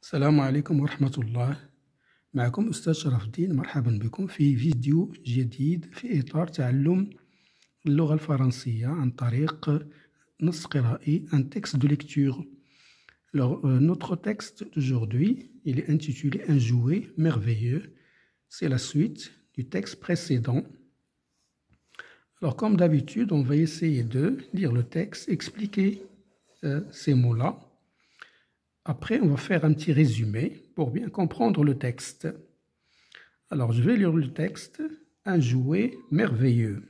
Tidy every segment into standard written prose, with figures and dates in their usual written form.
السلام عليكم ورحمة الله. معكم أستاذ شرف الدين. مرحبا بكم في فيديو جديد في إطار تعلم اللغة الفرنسية عن طريق نص قرائي, un texte de lecture. Alors, notre texte d'aujourd'hui, il est intitulé Un jouet merveilleux. C'est la suite du texte précédent. Alors, comme d'habitude, on va essayer de lire le texte, expliquer ces mots-là. Après, on va faire un petit résumé pour bien comprendre le texte. Alors, je vais lire le texte. Un jouet merveilleux.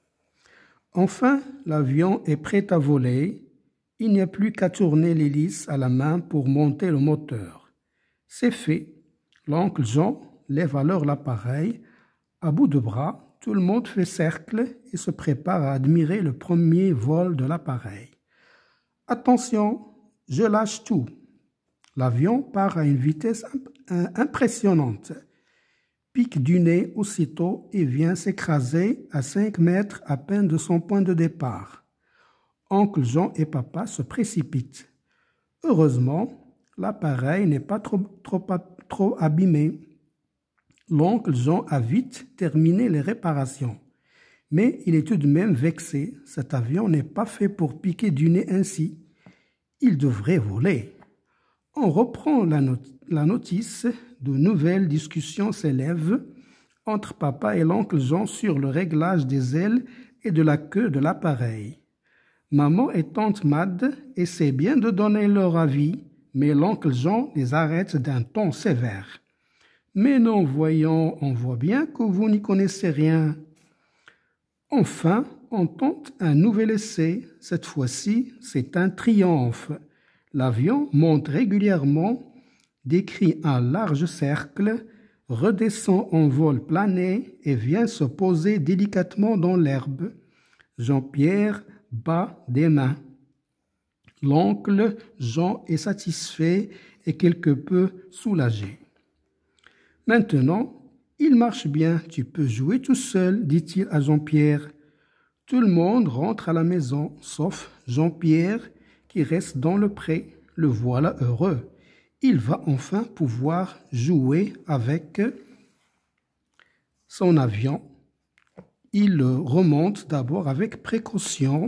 Enfin, l'avion est prêt à voler. Il n'y a plus qu'à tourner l'hélice à la main pour monter le moteur. C'est fait. L'oncle Jean lève alors l'appareil. À bout de bras, tout le monde fait cercle et se prépare à admirer le premier vol de l'appareil. Attention, je lâche tout. L'avion part à une vitesse impressionnante, pique du nez aussitôt et vient s'écraser à 5 mètres à peine de son point de départ. Oncle Jean et papa se précipitent. Heureusement, l'appareil n'est pas trop abîmé. L'oncle Jean a vite terminé les réparations. Mais il est tout de même vexé. Cet avion n'est pas fait pour piquer du nez ainsi. Il devrait voler. On reprend la notice. De nouvelles discussions s'élèvent entre papa et l'oncle Jean sur le réglage des ailes et de la queue de l'appareil. Maman et tante Mad essaient bien de donner leur avis, mais l'oncle Jean les arrête d'un ton sévère. « Mais non, voyons, on voit bien que vous n'y connaissez rien. » Enfin, on tente un nouvel essai. Cette fois-ci, c'est un triomphe. L'avion monte régulièrement, décrit un large cercle, redescend en vol plané et vient se poser délicatement dans l'herbe. Jean-Pierre bat des mains. L'oncle Jean est satisfait et quelque peu soulagé. Maintenant, il marche bien, tu peux jouer tout seul, dit-il à Jean-Pierre. Tout le monde rentre à la maison, sauf Jean-Pierre qui reste dans le pré. Le voilà heureux. Il va enfin pouvoir jouer avec son avion. Il le remonte d'abord avec précaution.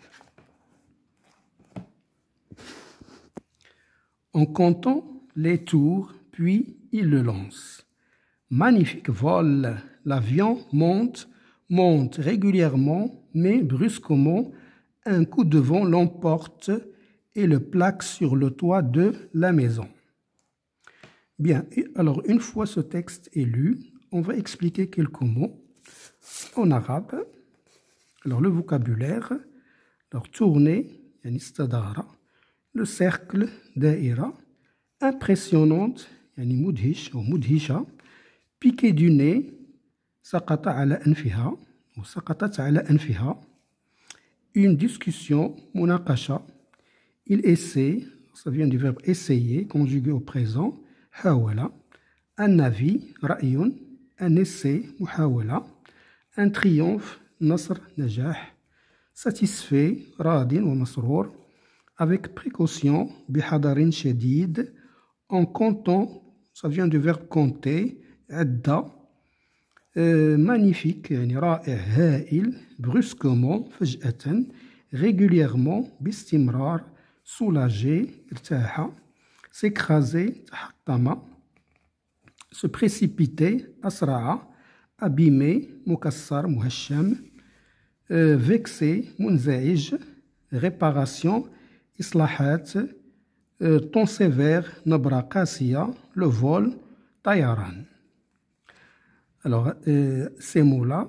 En comptant les tours, puis il le lance. Magnifique vol. L'avion monte régulièrement, mais brusquement, un coup de vent l'emporte et le plaque sur le toit de la maison. Bien, alors une fois ce texte est lu, on va expliquer quelques mots en arabe. Alors le vocabulaire, alors tourner, yani istadara, le cercle, daïra, impressionnante, yani mudhish ou mudhisha, piqué du nez, saqata ala anfiha ou saqatat ala anfiha, une discussion, munaqasha, il essaie, ça vient du verbe essayer, conjugué au présent, hawala, un avis, ra'yun, un essai, muhawala, un triomphe, nasr, najah, satisfait, radin ou masrour, avec précaution, bihadarin shadid, en comptant, ça vient du verbe compter, adda, magnifique, yani ra'i' ha'il, brusquement, faj'atan, régulièrement, bistimrar, soulagé, irtaha, s'écraser, tahattama, se précipiter, asra'a, abîmé, mukassar, muhasham, vexé, munzaïj, réparation, islahat, ton sévère, nabra qasiya, le vol, tayaran. Alors, ces mots-là,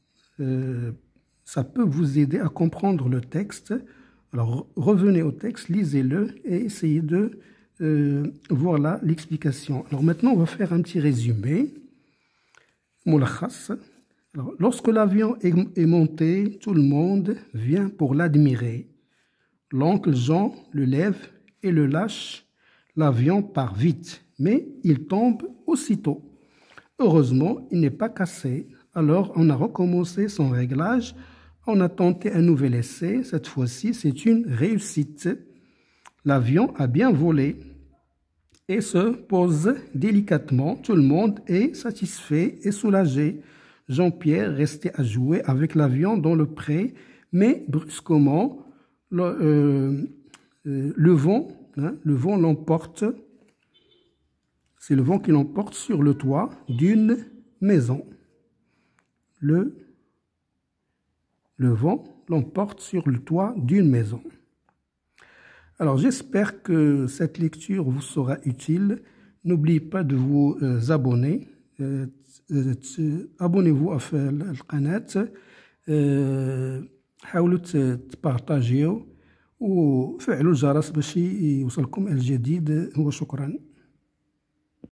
ça peut vous aider à comprendre le texte. Alors, revenez au texte, lisez-le et essayez de voir là l'explication. Alors, maintenant, on va faire un petit résumé. Moulakhas. Alors, lorsque l'avion est monté, tout le monde vient pour l'admirer. L'oncle Jean le lève et le lâche. L'avion part vite, mais il tombe aussitôt. Heureusement, il n'est pas cassé. Alors, on a recommencé son réglage. On a tenté un nouvel essai. Cette fois-ci, c'est une réussite. L'avion a bien volé. et se pose délicatement. Tout le monde est satisfait et soulagé. Jean-Pierre restait à jouer avec l'avion dans le pré, mais brusquement, le vent l'emporte. C'est le vent qui l'emporte sur le toit d'une maison. Le vent l'emporte sur le toit d'une maison. Alors, j'espère que cette lecture vous sera utile. N'oubliez pas de vous abonner. Abonnez-vous à القناة. حاولوا تبارطاجيو وفعلوا الجرس باش يوصلكم الجديد. وشكرا.